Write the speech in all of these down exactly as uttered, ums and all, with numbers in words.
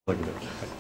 だけで、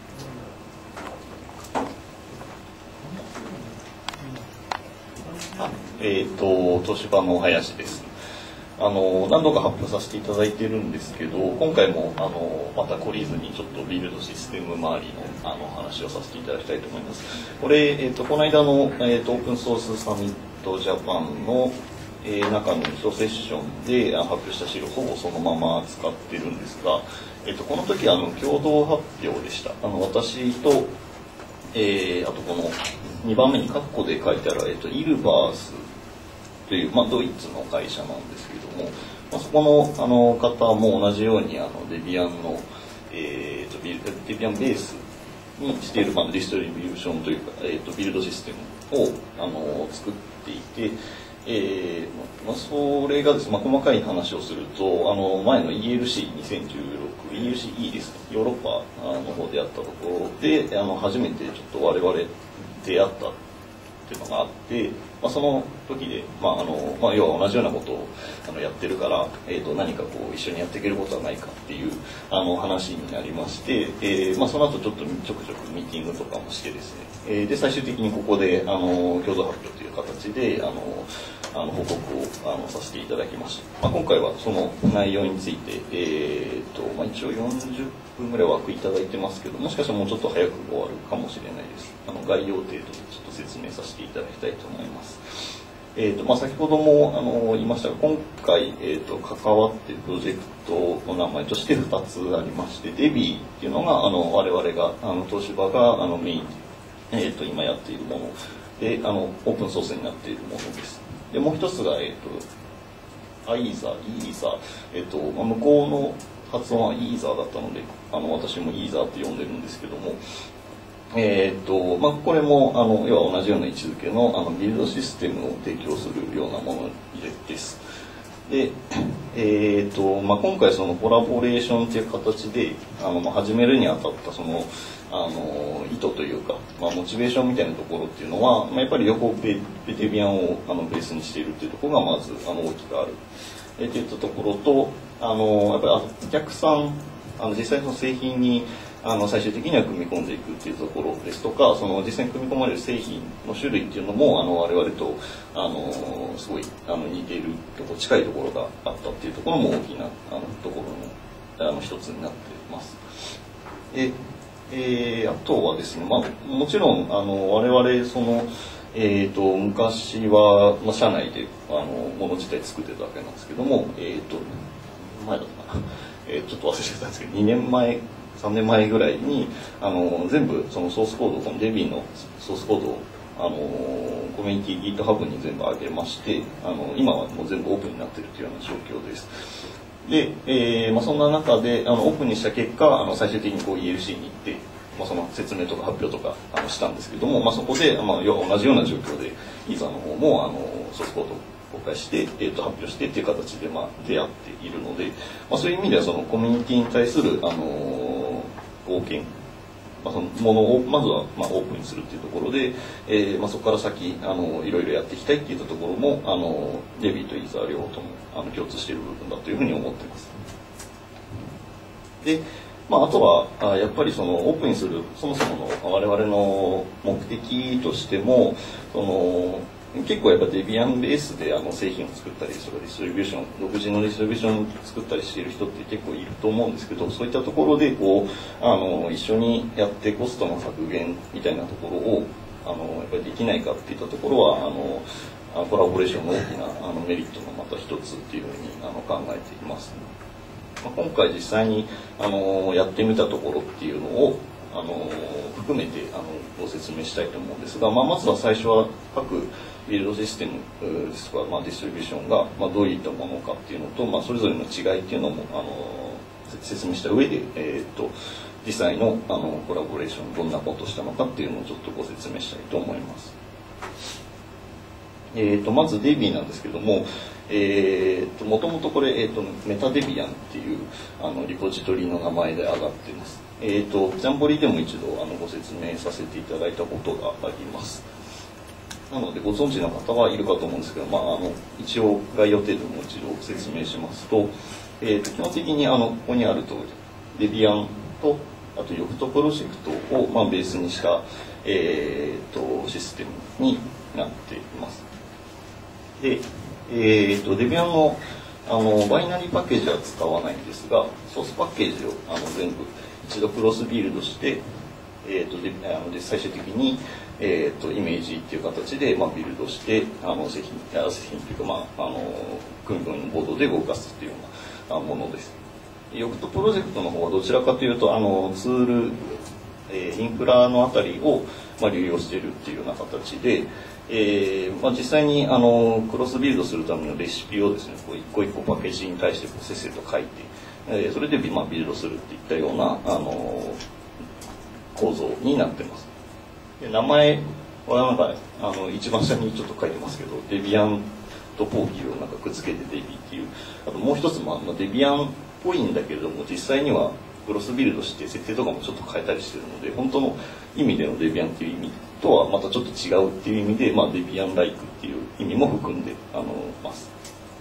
はい、えっ、ー、と東芝の林です。あの何度か発表させていただいてるんですけど、今回もあのまた懲りずにちょっとビルドシステム周りのあの話をさせていただきたいと思います。これ、えー、とこの間の、えー、とオープンソースサミットジャパンの、えー、中の一セッションで発表した資料をほぼそのまま使ってるんですが、えー、とこの時あの共同発表でした。あの私と、えー、あとこのにばんめにカッコで書いてある、えー、とイルバースという、まあ、ドイツの会社なんですけども、まあ、そこの、あの方も同じようにあのデビアンの、えー、とビデビアンベースにしている、まあ、ディストリビューションというか、えー、とビルドシステムをあの作っていて、えーまあ、それがですね、まあ、細かい話をすると、あの前の イーエルシーにせんじゅうろく、イーエルシーイー ですね、ヨーロッパの方でやったところで、あの初めてちょっと我々出会ったっていうのがあって、まあ、その時で、まああのまあ、要は同じようなことをあのやってるから、えー、と何かこう一緒にやっていけることはないかっていうあの話になりまして、えーまあ、その後ちょっとちょくちょくミーティングとかもしてですね、えー、で最終的にここであの共同発表という形であのあの報告をあのさせていただきました。まあ、今回はその内容について、えーとまあ、一応よんじゅっぷんぐらい枠いただいてますけど、もしかしたらもうちょっと早く終わるかもしれないです。あの概要程度でちょっと説明させていただきたいと思います。えーとまあ、先ほどもあの言いましたが、今回、えーと関わっているプロジェクトの名前としてふたつありまして、デビーっていうのがあの我々があの東芝があのメインで、えー、と今やっているもので、あのオープンソースになっているものです。でもう一つが、えー、とアイーザー、イーザー、えーとまあ、向こうの発音はイーザーだったので、あの私もイーザーって呼んでるんですけども、えーとまあ、これもあの要は同じような位置づけのあのビルドシステムを提供するようなものです。で、えーとまあ、今回そのコラボレーションという形であの、まあ、始めるにあたったそのあの意図というか、まあ、モチベーションみたいなところっていうのは、まあ、やっぱり両方ベデビアンをあのベースにしているっていうところがまずあの大きくある、えー、といったところと、あのやっぱりお客さんあの実際の製品にあの最終的には組み込んでいくっていうところですとか、その実際に組み込まれる製品の種類っていうのもあの我々とあのすごいあの似ているところ、近いところがあったっていうところも大きなあのところのあの一つになっています。で、えー、あとはですね、まあ、もちろんあの我々そのえー、と昔は、まあ、社内であのもの自体作ってたわけなんですけども、えー、と前だったかな、えー、ちょっと忘れちゃったんですけど、にねんまえさんねんまえぐらいにあの全部そのソースコード、このデビーのソースコードをあのコミュニティ GitHub に全部上げまして、あの今はもう全部オープンになっているというような状況です。で、えーまあ、そんな中であのオープンにした結果、あの最終的にこう イーエルシー に行って、まあ、その説明とか発表とかあのしたんですけども、まあ、そこで、まあ、要は同じような状況でイーザーの方もあのソースコードを公開して、えー、と発表してっていう形で、まあ、出会っているので、まあ、そういう意味ではそのコミュニティに対する、あのー、貢献、まあ、そのものをまずは、まあ、オープンにするっていうところで、えーまあ、そこから先あのいろいろやっていきたいっていったところもあのデビーとイーザー両方ともあの共通している部分だというふうに思っています。でまあ、あとはあやっぱりそのオープンにするそもそもの我々の目的としても、その結構やっぱデビアンベースであの製品を作ったり、それディストリビューション、独自のディストリビューションを作ったりしている人って結構いると思うんですけど、そういったところでこうあの一緒にやってコストの削減みたいなところをあのやっぱりできないかっていったところはあのコラボレーションの大きなあのメリットのまた一つっていうふうにあの考えています。今回実際にあのやってみたところっていうのをあの含めてあのご説明したいと思うんですが、まあ、まずは最初は各ビルドシステムですとか、まあ、ディストリビューションが、まあ、どういったものかっていうのと、まあ、それぞれの違いっていうのもあの説明した上で、えー、と実際のあのコラボレーションどんなことをしたのかっていうのをちょっとご説明したいと思います。えー、とまずデビーなんですけども、えー、ともともとこれ、えー、とメタデビアンっていうあのリポジトリの名前で上がっています。えー、とジャンボリーでも一度あのご説明させていただいたことがあります。なのでご存知の方はいるかと思うんですけど、まあ、あの一応概要程度も一度説明しますと、えー、と基本的にあのここにある通りデビアンとあとヨクトプロジェクトを、まあ、ベースにした、えー、とシステムになっています。で、えー、と Debian のあのバイナリーパッケージは使わないんですが、ソースパッケージをあの全部一度クロスビルドして、えー、とであので最終的に、えー、とイメージっていう形で、まあ、ビルドしてあの製品製品というか、まあ、あの組み込みのボードで動かすっていうようなものです。ヨクトプロジェクトの方はどちらかというとあのツール、えー、インフラのあたりを、まあ、流用しているっていうような形で、えーまあ、実際にあのクロスビルドするためのレシピをですね、こう一個一個パッケージに対してこうせっせと書いて、えー、それで、まあ、ビルドするっていったようなあの構造になってます。で名前はなんかあの一番下にちょっと書いてますけど、デビアンとポーキーをなんかくっつけてデビっていう、あともう一つも、まあ、デビアンっぽいんだけれども実際にはクロスビルドして設定とかもちょっと変えたりしてるので、本当の意味でのデビアンっていう意味とはまたちょっと違うっていう意味で、まあ、デビアンライクっていう意味も含んであのます。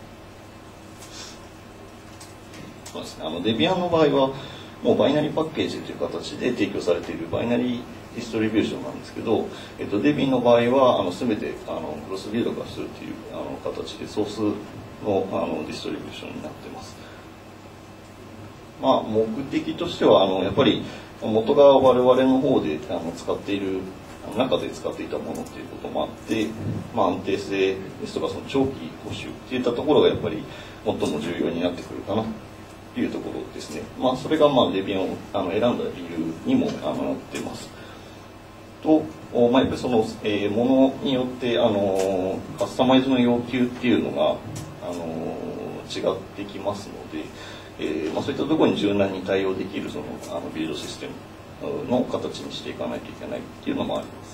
そうですね、あのデビアンの場合はもうバイナリーパッケージという形で提供されているバイナリーディストリビューションなんですけど、えっと、デビの場合はあの全てあのクロスビルド化するというあの形でソースのあのディストリビューションになってます。まあ、目的としてはあのやっぱり元が我々の方であの使っている中で使っていたものっていうこともあって、まあ、安定性ですとかその長期保守っていったところがやっぱり最も重要になってくるかなというところですね。まあ、それがまあデビアンをあの選んだ理由にもあのなっています。と、まあ、やっぱりその、えー、ものによってあのカスタマイズの要求っていうのがあの違ってきますので、えーまあ、そういったところに柔軟に対応できるそのあのビルドシステムの形にしていかないといけないっていうのもあります。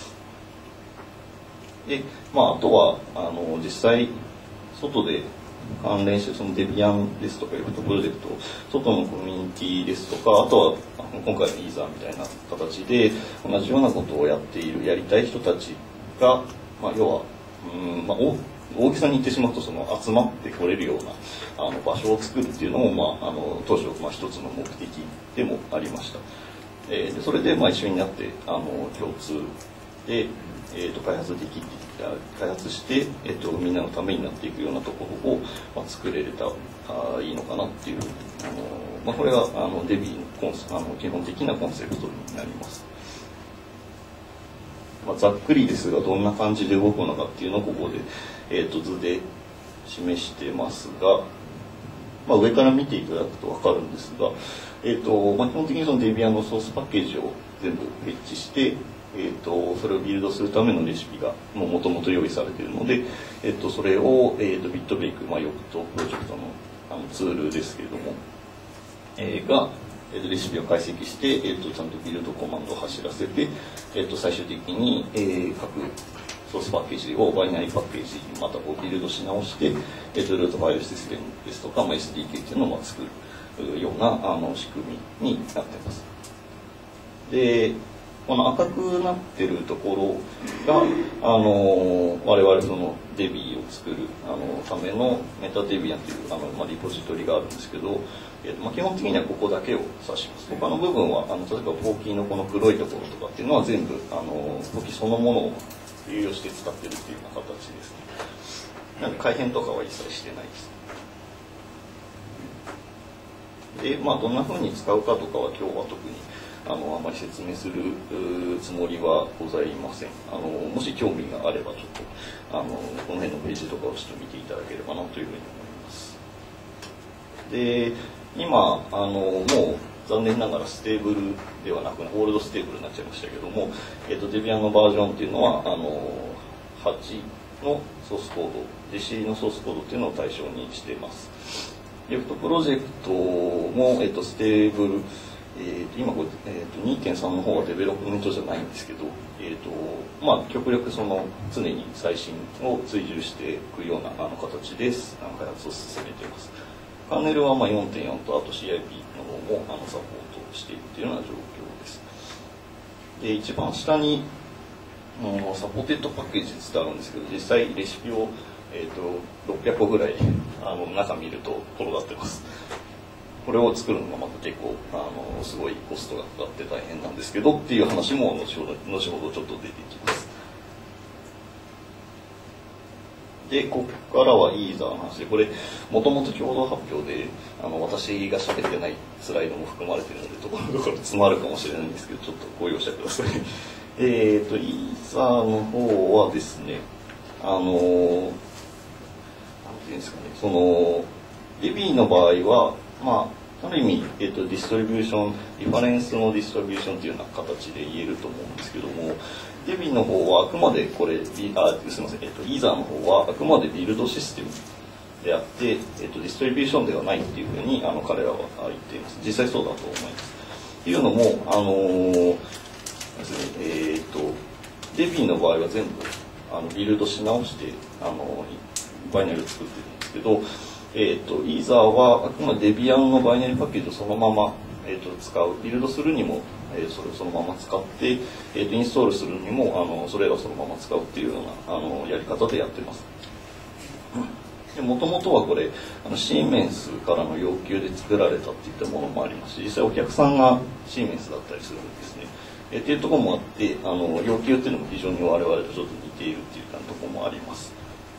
で、まあ、あとはあの実際外で関連してそのデビアンですとかヨクトプロジェクト外のコミュニティですとか、あとは今回のイーザーみたいな形で同じようなことをやっているやりたい人たちが、まあ、要はうん、まあ、大げさに言ってしまうとその集まってこれるようなあの場所を作るっていうのも、まあ、あの当初、まあ、一つの目的でもありました。えー、でそれで、まあ、一緒になってあの共通で、えー、と開発でき開発して、えー、とみんなのためになっていくようなところを、まあ、作れれたあいいのかなっていう、あの、まあ、これがあのデビのコンセあの基本的なコンセプトになります。まあ、ざっくりですがどんな感じで動くのかっていうのをここで、えー、と図で示してますが、まあ、上から見ていただくと分かるんですが、えーとまあ、基本的にそのデビアンのソースパッケージを全部設置して、えー、とそれをビルドするためのレシピがもともと用意されているので、えー、とそれを、えー、とビットベイク、まあ、ヨクトプロジェクトのあのツールですけれども、えー、がえー、とレシピを解析して、えー、とちゃんとビルドコマンドを走らせて、えー、と最終的に、えー、各ソースパッケージをバイナリーパッケージにまたこうビルドし直して、えー、とルートファイルシステムですとか、まあ、エスディーケー っていうのを作るようなあの仕組みになっています。でこの赤くなってるところがあの我々そのデビを作るあのためのメタデビアンというあの、まあ、リポジトリがあるんですけど、えーまあ、基本的にはここだけを指します。他の部分はあの例えばポーキーのこの黒いところとかっていうのは全部あのポーキーそのものを流用して使ってるっていうような形ですね。なので改変とかは一切してないです。で、まあどんな風に使うかとかは今日は特にあのあまり説明するつもりはございません。あのもし興味があればちょっとあのこの辺のページとかをちょっと見ていただければなというふうに思います。で今あのもう残念ながらステーブルではなくオールドステーブルになっちゃいましたけども、えー、とデビアンのバージョンっていうのはあのはちのソースコード ジェーシー のソースコードっていうのを対象にしています。ヨクトプロジェクトも、えー、とステーブルえー、と今これ、えー、と にてんさん の方はデベロップメントじゃないんですけど、えーとまあ、極力その常に最新を追従していくようなあの形で開発を進めています。カーネルはまあ よんてんよん とあと シーアイピー の方もあのサポートしているというような状況です。で一番下に、うん、サポーテッドパッケージってあるんですけど、実際レシピを、えー、とろっぴゃくこぐらいあの中見ると転がってます。 これを作るのがまた結構あのすごいコストがかかって大変なんですけどっていう話も後ほど後ほどちょっと出てきます。でここからはイーザーの話で、これもともと共同発表であの私が喋ってないスライドも含まれているのでところどころ詰まるかもしれないんですけど、ちょっとご容赦ください。えっとイーザーの方はですね、あのなんていうんですかね、そのデビーの場合はまあある意味、えー、とディストリビューションリファレンスのディストリビューションというような形で言えると思うんですけども、デビーの方はあくまでこれあすみません、えー、とイーザーの方はあくまでビルドシステムであって、えー、とディストリビューションではないっていうふうにあの彼らは言っています。実際そうだと思います。っていうのもあのーですね、えー、とデビーの場合は全部あのビルドし直してあのバイナリーを作ってるんですけど、えー、とイーザーはあくまでデビアンのバイナリーパッケージをそのまま、えー、と使う、ビルドするにも、えー、それをそのまま使って、えー、とインストールするにもあのそれらをそのまま使うっていうようなあのやり方でやってます。もともとはこれあのシーメンスからの要求で作られたっていったものもありますし、実際お客さんがシーメンスだったりするんですね。えー、っていうところもあってあの要求っていうのも非常に我々とちょっと似ているっていうところもあります。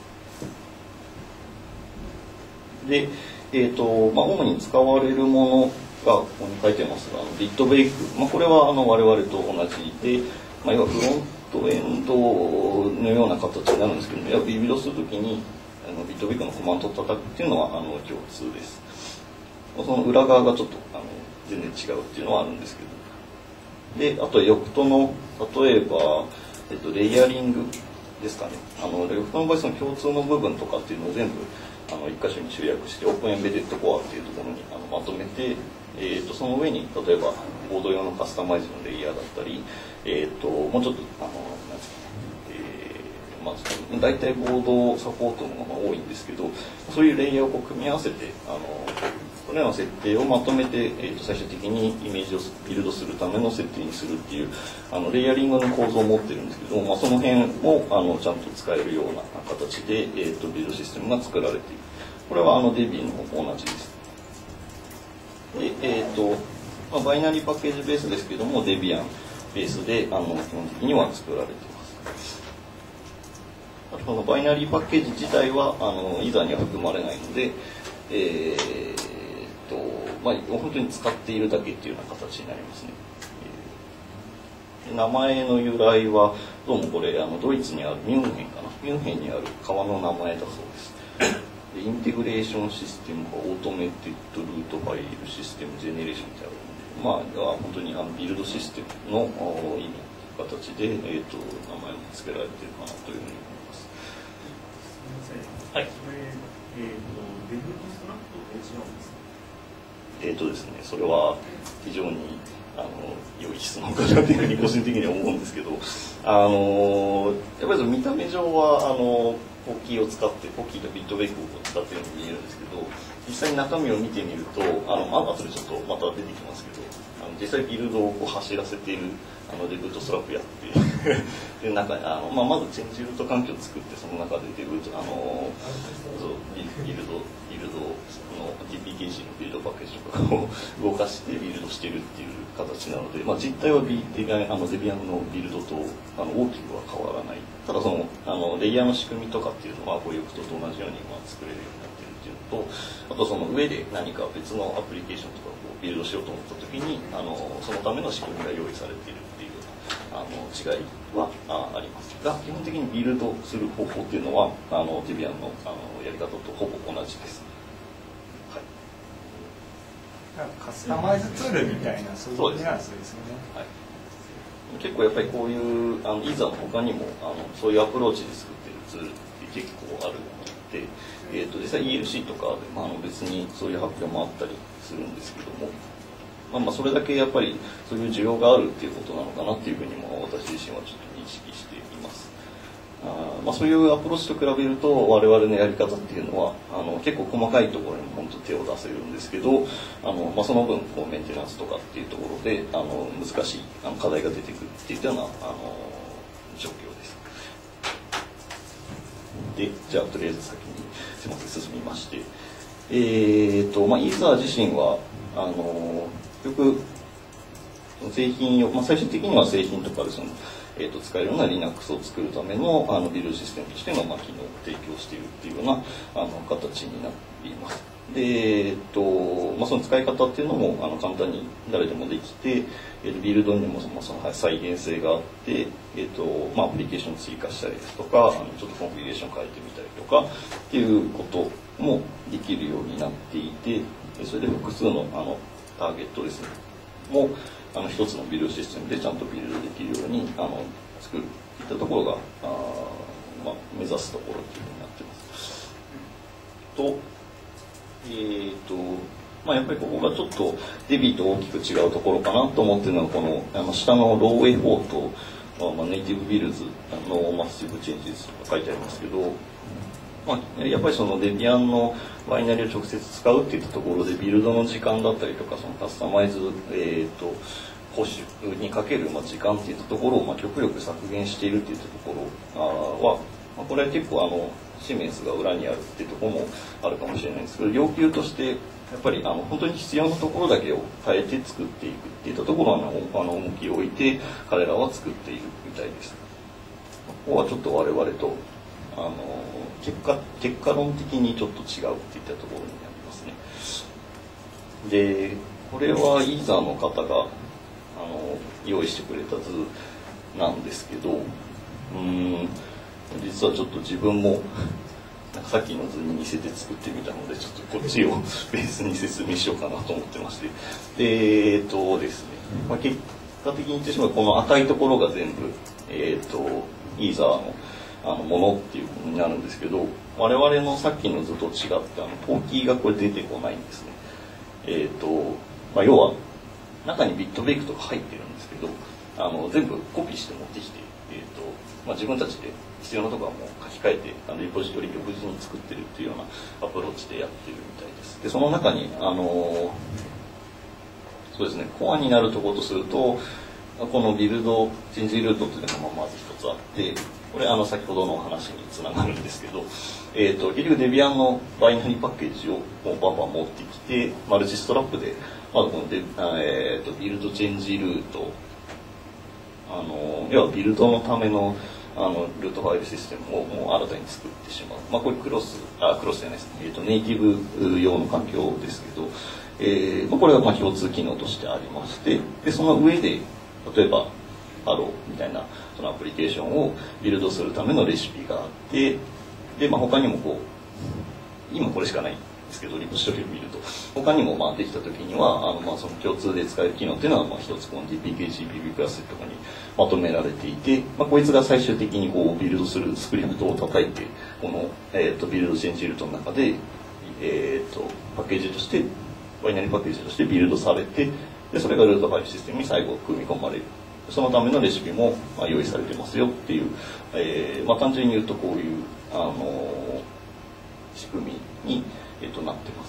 で、えーとまあ、主に使われるものがここに書いてますが、あのビットベイク、まあ、これはあの我々と同じで、まあ、要はフロントエンドのような形になるんですけども、要はビルドするときにあのビットベイクのコマンドを叩くっていうのはあの共通です。その裏側がちょっとあの全然違うっていうのはあるんですけど、であとヨクトの例えば、えっと、レイヤリングですかね、あのヨクトの場合その共通の部分とかっていうのを全部あの一箇所に集約してオープンエンベデッドコアっていうところにあのまとめて、えー、とその上に例えばボード用のカスタマイズのレイヤーだったり、えー、ともうちょっとあのなんですかね、えーまあ、大体ボードサポートのものが多いんですけど、そういうレイヤーをこう組み合わせてあのこれらの設定をまとめて、えー、と最終的にイメージをビルドするための設定にするっていうあのレイヤリングの構造を持ってるんですけど、まあ、その辺もあのちゃんと使えるような形で、えー、とビルドシステムが作られている。これはあのデビーの方も同じです。で、えーとまあ、バイナリーパッケージベースですけどもデビアンベースであの基本的には作られています。あとこのバイナリーパッケージ自体はあのイーザーには含まれないので、えーとまあ、本当に使っているだけっていうような形になりますね。えー、名前の由来はどうもこれあのドイツにあるミュンヘンかなミュンヘンにある川の名前だそうです。インテグレーションシステムかオートメイテッドルートファイルシステムジェネレーションってあるので、まあ本当にあのビルドシステムの意味形で、えー、と名前も付けられているかなというふうに思います。 すみません。 はい。 これえっ、とデブコンストラクトって違うんですか？ えっ、とですね、それは非常にあの良い質問かなというふうに個人的には思うんですけど、あのやっぱりその見た目上はあのポッキーを使ってポッキーとビットベイクを使っているように見えるんですけど、実際に中身を見てみるとあのあ後でちょっとまた出てきますけど、あの実際ビルドをこう走らせているあのデブートスラップやってで中あの、まあ、まずチェンジルート環境を作って、その中でデブートあのそうビルドビルドの ティーピーケーシー のビルドパッケージとかを動かしてビルドしているっていう形なので、まあ、実態はビデビアンのデビアンのビルドとあの大きくは変わらない。ただそのあのレイヤーの仕組みとかっていうのはこういうことと同じようにまあ作れるようになっているっていうのと、あとその上で何か別のアプリケーションとかをビルドしようと思った時にあのそのための仕組みが用意されているっていうあの違いは あ, ありますが、基本的にビルドする方法っていうのはあのデビアンのあのやり方とほぼ同じです。 カスタマイズツールみたいな、そういうニュアンスですよね。 はい、結構やっぱりこういうあのイーザーの他にもあのそういうアプローチで作ってるツールって結構あるので、えー、と実際 イーエルシー とかで、まあ、あの別にそういう発表もあったりするんですけども、まあ、まあそれだけやっぱりそういう需要があるっていうことなのかなっていうふうにも私自身はちょっと認識しています。あまあ、そういうアプローチと比べると我々のやり方っていうのはあの結構細かいところに本当手を出せるんですけど、あの、まあ、その分こうメンテナンスとかっていうところであの難しいあの課題が出てくるっていうようなあの状況です。でじゃあとりあえず先にすいません進みまして、 えーとまあ、イーザー自身はあのよく製品を、まあ、最終的には製品とかでその、えー、と使えるような Linux を作るためのあのビルドシステムとしての、まあ、機能を提供しているっていうようなあの形になっています。で、えーとまあ、その使い方っていうのもあの簡単に誰でもできて、えー、とビルドにもその、その再現性があって、えーとまあ、アプリケーションを追加したりですとか、あのちょっとコンフィギュレーションを変えてみたりとかっていうこともできるようになっていて、それで複数のあのターゲットですねもあの一つのビルドシステムでちゃんとビルドできるようにあの作るといったところがあ、まあ、目指すところっていうふうになってます。と、えーとまあ、やっぱりここがちょっとデビと大きく違うところかなと思っているのはこのあの下のローエフォート、まあ、ネイティブビルズのマッシブチェンジズとか書いてありますけど、まあ、やっぱりそのデビアンのバイナリを直接使うっていったところでビルドの時間だったりとかそのカスタマイズ、えー、と保守にかけるまあ時間っていったところをまあ極力削減しているっていったところは、まあ、これは結構あのシメンスが裏にあるっていうところもあるかもしれないんですけど、要求としてやっぱりあの本当に必要なところだけを変えて作っていくっていったところはあの重きを置いて彼らは作っているみたいです。ここはちょっと我々とあの結果結果論的にちょっと違うっていったところになりますね。でこれはイーザーの方があの用意してくれた図なんですけど、うーん実はちょっと自分もなんかさっきの図に似せて作ってみたのでちょっとこっちをベースに説明しようかなと思ってまして、でえっ、ー、とですね、まあ、結果的に言ってしまうこの赤いところが全部えっ、ー、とイーザーのあのものっていうことになるんですけど、我々のさっきの図と違ってあのポーキーがこれ出てこないんですね。えーとまあ、要は中にビットベイクとか入ってるんですけどあの全部コピーして持ってきて、えーとまあ、自分たちで必要なところはもう書き換えてあのリポジトリ独自に作ってるっていうようなアプローチでやってるみたいです。でその中にあのそうですねコアになるところとするとこのビルドチェンジルートっていうのがまず一つあって、これあの先ほどの話につながるんですけど、えーと結局デビアンのバイナリーパッケージをもうバンバン持ってきてマルチストラップでまずこのデ、えー、とビルドチェンジルートあの要はビルドのためのあのルートファイルシステムをもう新たに作ってしまう、まあ、これクロスあクロスじゃないですね、えー、とネイティブ用の環境ですけど、えーまあ、これがまあ共通機能としてありまして、でその上で例えばハローみたいなそのアプリケーションをビルドするためのレシピがあって、で、まあ、他にもこう今これしかないんですけどリポジトリを見ると他にもまあできた時にはあのまあその共通で使える機能っていうのはまあ一つこの ディーピーケージーピービー クラスとかにまとめられていて、まあ、こいつが最終的にこうビルドするスクリプトを叩いてこの、えー、とビルドチェンジルートの中で、えー、とパッケージとしてバイナリーパッケージとしてビルドされて、でそれがルートファイルシステムに最後組み込まれる。そのためのレシピもまあ用意されてますよっていう、えーまあ、単純に言うとこういう、あのー、仕組みに、えー、となってます。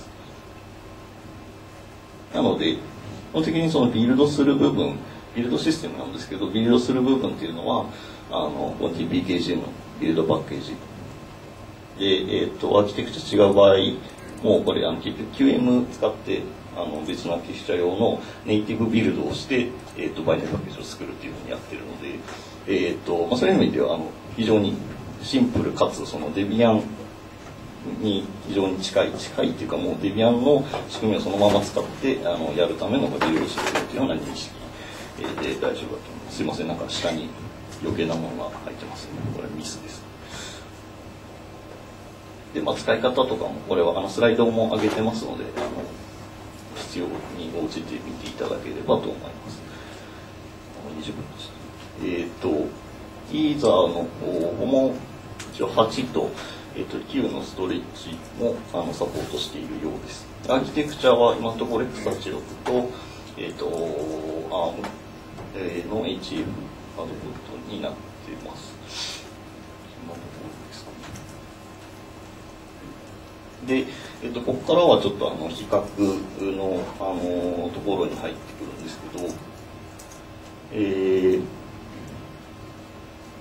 なので基本的にそのビルドする部分ビルドシステムなんですけど、ビルドする部分っていうのはあの ティーピーケージー のビルドパッケージで、えー、とアーキテクチャ違う場合もうこれあの結局 キューエム 使ってあの別のアーキテクチャ用のネイティブビルドをして、えー、とバイナリーパッケージを作るっていうふうにやってるので、えーとまあ、そういう意味ではあの非常にシンプルかつそのデビアンに非常に近い近いっていうかもうデビアンの仕組みをそのまま使ってあのやるためのビルドシステムというような認識で大丈夫だと思います。すいません、なんか下に余計なものが入ってますね。これミスです。で、まあ、使い方とかもこれはあのスライドも上げてますのであの必要に応じて見ていただければと思います。にじゅっぷんでした。えっ、ー、とイーザーの方も一応はちと、えー、ときゅうのストレッチもあのサポートしているようです。アーキテクチャは今のところ エックスはちじゅうろく と、えっ、ー、と アーム の エイチエフ アドボットになってます。今のところですかね。で、えっと、ここからはちょっとあの比較の、あのところに入ってくるんですけど、えー、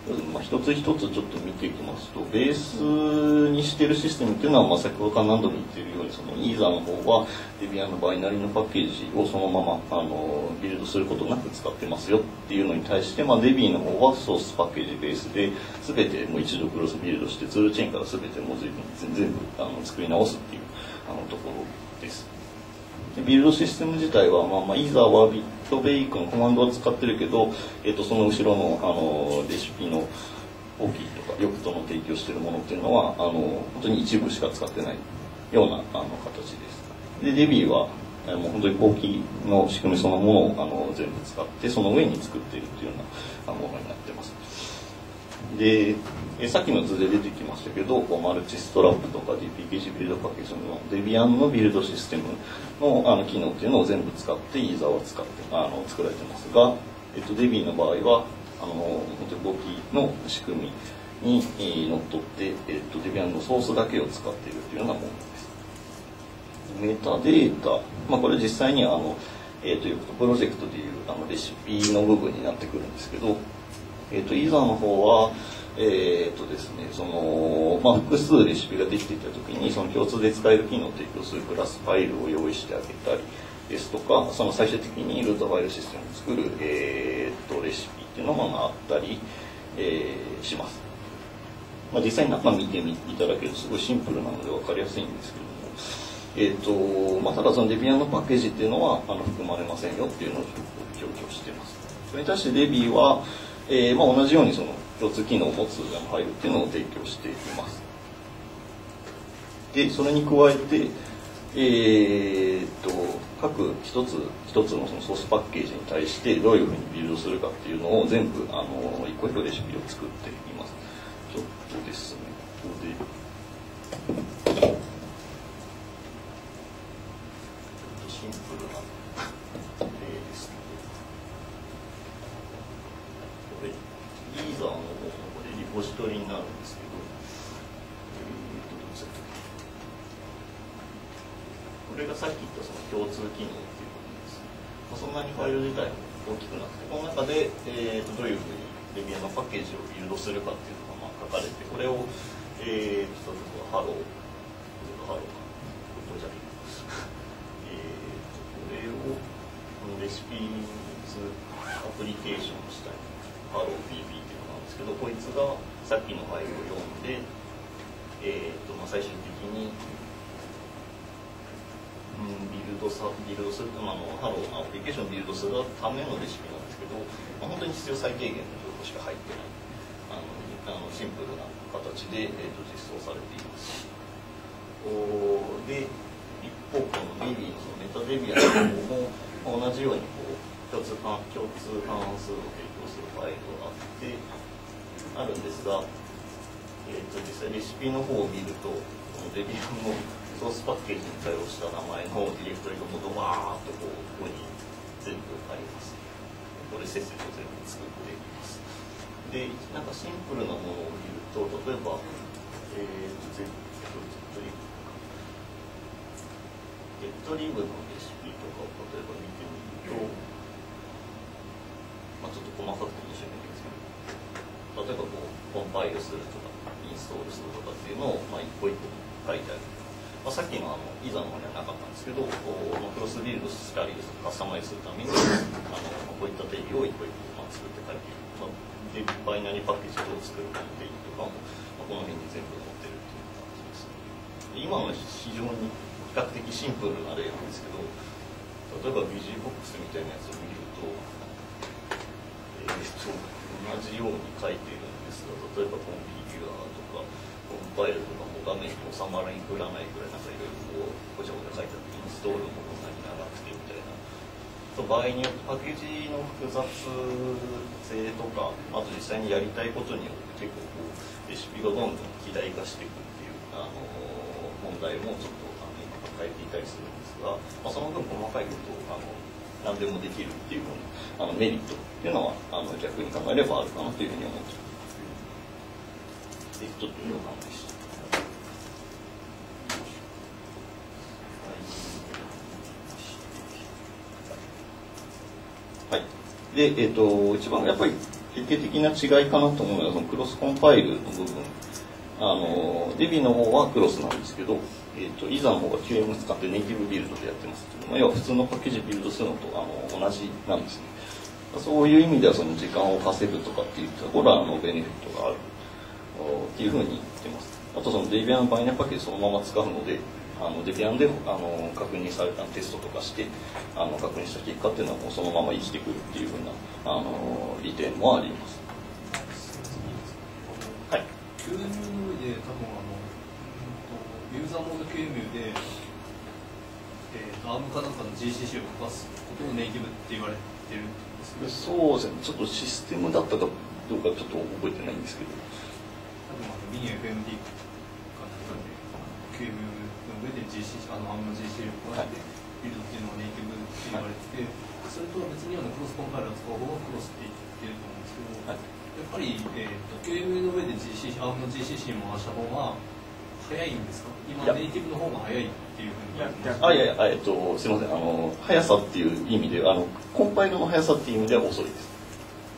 まあ、一つ一つちょっと見ていきますと、ベースにしているシステムっていうのは、まあ、先ほどから何度も言っているように、その イーザー の方は Debian のバイナリのパッケージをそのままあのビルドすることなく使ってますよっていうのに対して、まあ、Debian の方はソースパッケージベースで全てもう一度クロスビルドしてツールチェーンから全てもう全部あの作り直すっていうあのところです。でビルドシステム自体は、まあまあ、イーザーはビットベイクのコマンドは使ってるけど、えー、とその後ろのあのレシピの大きいとかよくとの提供しているものっていうのはあの本当に一部しか使ってないようなあの形です。で Debian はもう本当に大きいの仕組みそのものをあの全部使ってその上に作っているというようなものになってます。でえさっきの図で出てきましたけどマルチストラップとか ディーピーケージ ビルドパッケージの Debian のビルドシステム の, あの機能っていうのを全部使って イーザー は使ってあの作られてますが、えっと、Debian の場合はあの本当に簿記の仕組みに、えー、のっとって、えっと、Debian のソースだけを使っているというようなものです。メタデータ、まあ、これ実際にはあの、えー、というプロジェクトでいうあのレシピの部分になってくるんですけど、えー、と イーザー の方はえーとですね、そのまあ、複数レシピができていたときにその共通で使える機能を提供するクラスファイルを用意してあげたりですとか、その最終的にルートファイルシステムを作る、えー、とレシピっていうのがあったり、えー、します。まあ、実際に中見ていただけるとすごいシンプルなので分かりやすいんですけども、えーとまあ、ただその Debian のパッケージっていうのはあの含まれませんよっていうのを強調しています。それに対して Debian は、えーまあ、同じようにその共通機能を持つファイルっていうのを提供しています。でそれに加えて、えー、と各一つ一つのそのソースパッケージに対してどういうふうにビルドするかっていうのを全部あの一個一個レシピを作っています。ちょっとですね、ここでシンプルな例ですね。これイーザーの方のこれリポジトリになるんですけど、これがさっき言ったその共通機能っていうことです。まあ、そんなにファイル自体も大きくなくて、この中で、えー、とどういうふうに Debian のパッケージをビルドするかっていうのがまあ書かれて、これを、えー、と例えばハロー、ハローか、これじゃないえー、とこれをこのレシピズアプリケーションしたいハロー ピーピー っていうのがあるんですけど、こいつがさっきのファイルを読んで、えーとまあ、最終的にうん、ビルドさビルドする、まあ、のハローのアプリケーションをビルドするためのレシピなんですけど、まあ、本当に必要最低限の情報しか入ってないあのあのシンプルな形で、えー、と実装されています。おで一方この Debian のメタ Debian の方も同じようにこう共通関共通関数を提供するファイルがあってあるんですが、えー、と実際レシピの方を見るとこの Debian のソースパッケージに対応した名前のディレクトリがもうドバーッとこうここに全部あります。これせっせと全部作っています。で、なんかシンプルなものを見ると、例えば、えーと、ゼットリブ。ゲットリブのレシピとかを例えば見てみると、まあちょっと細かくて面白いんですけど、例えばこう、コンパイルするとか、インストールするとかっていうのを、まあ一個一個書いてある。まあ、さっきのあのイーザーの方にはなかったんですけど、こうクロスビルドしたりカスタマイズするためにあのこういった定義を一個一個作って書いている、まあ、でバイナリーパッケージを作るかの定義とかも、まあ、この辺に全部載ってるっていう感じです。今の非常に比較的シンプルな例なんですけど、例えばビジーボックスみたいなやつを見ると、えー、と同じように書いているんですが、例えばコンフィギュアとかコンパイルとかも画面に収まらないくらないくらいなんかいろいろごちゃごちゃ書いてあって、インストールもこんなに長くてみたいな。場合によってパッケージの複雑性とか、あと実際にやりたいことによって結構こうレシピがどんどん肥大化していくっていうあの問題もちょっとあの今抱えていたりするんですが、まあ、その分細かいことをあの何でもできるっていうあのメリットっていうのはあの逆に考えればあるかなというふうに思っています。ちょっと余談でした。はい。で、えっと、一番やっぱり決定的な違いかなと思うのはそのクロスコンパイルの部分。あの Debian の方はクロスなんですけど、えー、と イザ の方が キューエム 使ってネイティブビルドでやってますけど、まあ、要は普通のパッケージビルドするのとあの同じなんですね。そういう意味ではその時間を稼ぐとかっていうところはあのベネフィットがあるっていうふうに言ってます。あとその Debian のバイナリパッケージそのまま使うので、あの Debian であの確認されたテストとかしてあの確認した結果っていうのはもうそのまま生きてくるっていうふうなあの利点もあります。はい。 キューエム の上で多分あのユーザーモード キューエム で、えー、と アーム かなんかの ジーシーシー を動かすことをネイティブって言われてるんですけど、 そうですね。ちょっとシステムだったかどうかちょっと覚えてないんですけど、 多分あの ミニエフエムディー かなんかで キューエム の上で ジーシーシー あの アーム の ジーシーシー を動かしてビルドっていうのがネイティブって言われてて、それとは別にあのクロスコンパイラーを使う方がクロスって言ってると思うんですけど、はい、やっぱり、えー、と キューエム の上で ジーシーシー アーム の ジーシーシー を回した方が早いんですか？今ネイティブの方が早いっていうふうに言ってます。 あ、いやいや、えっと、すみません、あの速さっていう意味で、あのコンパイルの速さっていう意味では遅いです。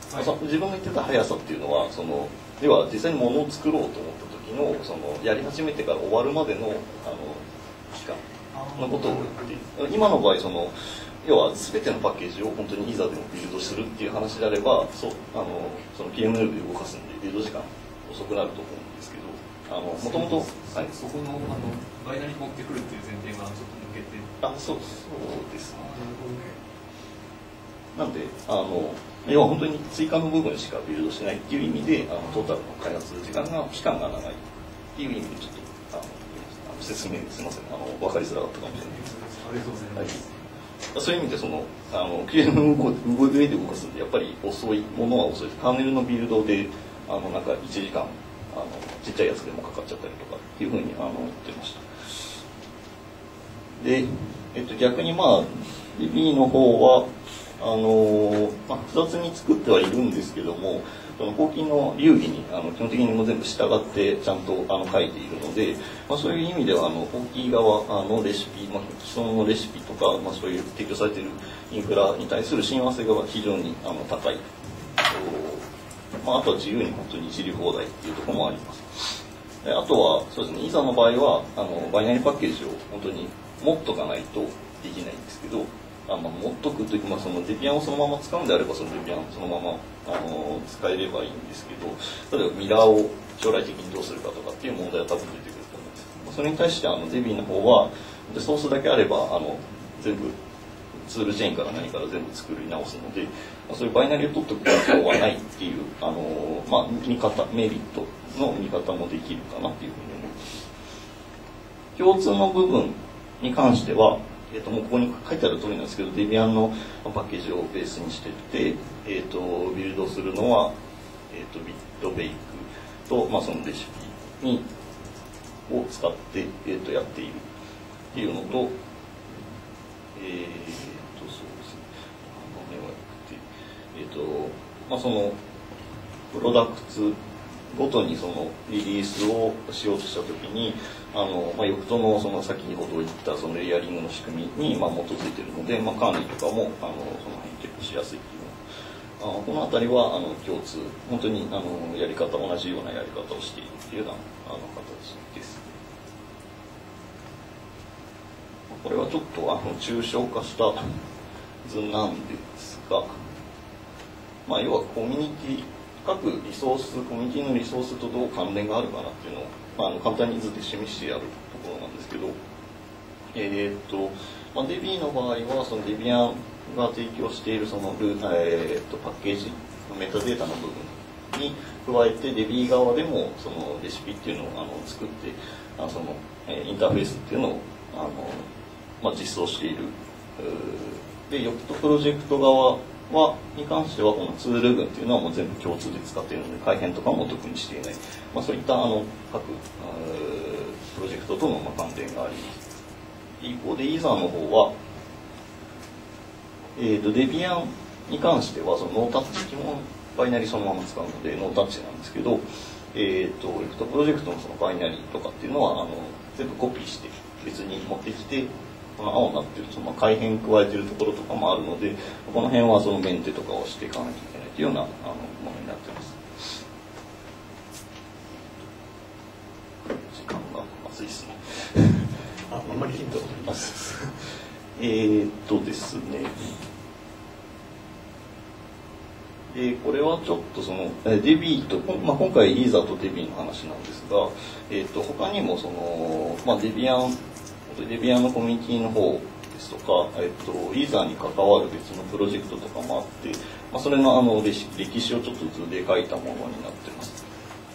はい、自分が言ってた速さっていうのは、そのでは実際に物を作ろうと思った時のそのやり始めてから終わるまでのあの期間のことを言って、今の場合その要は全てのパッケージを本当にイザでもビルドするっていう話であれば、そうあのその ピーエムエル で動かすんでビルド時間遅くなると思うんですけど。あのもともとそこのあのバイナリー持ってくるっていう前提がちょっと抜けて、 あ、そうそうですね。なんであの要は本当に追加の部分しかビルドしないっていう意味で、あのトータルの開発時間が期間が長いっていう意味でちょっとあの説明すみません、あの分かりづらかったかもしれないです。 ありがとうございます。 はい、そういう意味でそのあの キューエム を動いで動かすんでやっぱり遅いものは遅いです。カーネルのビルドであのなんかいちじかんあのちっちゃいやつでもかかっちゃったりとかっていうふうにあの言ってました。で、えっと、逆にまあ Debian の方はあの、まあ、複雑に作ってはいるんですけども、その法規の流儀にあの基本的にも全部従ってちゃんとあの書いているので、まあ、そういう意味ではあの法規側のレシピ、まあ、既存のレシピとか、まあ、そういう提供されているインフラに対する親和性が非常にあの高い。まあ、あとは自由に本当に一流放題っていうところもあります。あとはそうですね、イザの場合はあのバイナリーパッケージを本当に持っとかないとできないんですけど、あまあ、持っとくというか、まあ、そのデビアンをそのまま使うんであればそのデビアンをそのままあの使えればいいんですけど、例えばミラーを将来的にどうするかとかっていう問題は多分出てくると思うんです。それに対してあのデビの方はソースだけあればあの全部ツールチェーンから何から全部作り直すので、まあ、そういうバイナリーを取っておく必要はないっていうあの、まあ、見方メリットの見方もできるかなっていうふうに思います。共通の部分に関しては、えー、ともうここに書いてある通りなんですけど、デビアンのパッケージをベースにしてて、えー、とビルドするのは、えー、とビットベイクと、まあ、そのレシピにを使って、えー、とやっているっていうのと、えー、とそうですね、あの目はえっ、ー、とまあそのプロダクツごとにそのリリースをしようとしたときに、あのまあ翌とのその先ほど言ったそのレイヤリングの仕組みにまあ基づいているので、まあ管理とかもあのその辺チェックしやすいっていうのは、あこのあたりはあの共通本当にあのやり方同じようなやり方をしているっていうようなあの形です。これはちょっとあの抽象化した図なんですが、まあ、要はコミュニティ各リソースコミュニティのリソースとどう関連があるかなっていうのを、まあ、あの簡単に図で示してやるところなんですけど、えー、っと、まあ、Debian の場合はその Debian が提供しているそのル、えー、っとパッケージのメタデータの部分に加えて Debian 側でもそのレシピっていうのをあの作ってあその、えー、インターフェースっていうのをあのまあ、実装している。で、ヨットプロジェクト側はに関してはこのツール群っていうのはもう全部共通で使っているので改変とかも特にしていない。まあ、そういったあの各プロジェクトとのまあ関連があります。一方でイーザーの方は、えーと、Debianに関してはそのノータッチ基本バイナリーそのまま使うのでノータッチなんですけど、えーと、ヨットプロジェクトのそのバイナリーとかっていうのはあの全部コピーして別に持ってきてこの青になってるその改変加えてるところとかもあるので、この辺はそのメンテとかをしていかなきゃいけないというようなあのものになってます。時間がまずいですね。 あ、あんまりヒントえーっとですね。えー、これはちょっとそのデビーと、まあ、今回イーザーとデビーの話なんですが、えー、と他にもその、まあ、デビアンデビアンのコミュニティの方ですとか、えー、とイーザーに関わる別のプロジェクトとかもあって、まあ、それのあの歴史、歴史をちょっと図で書いたものになってます。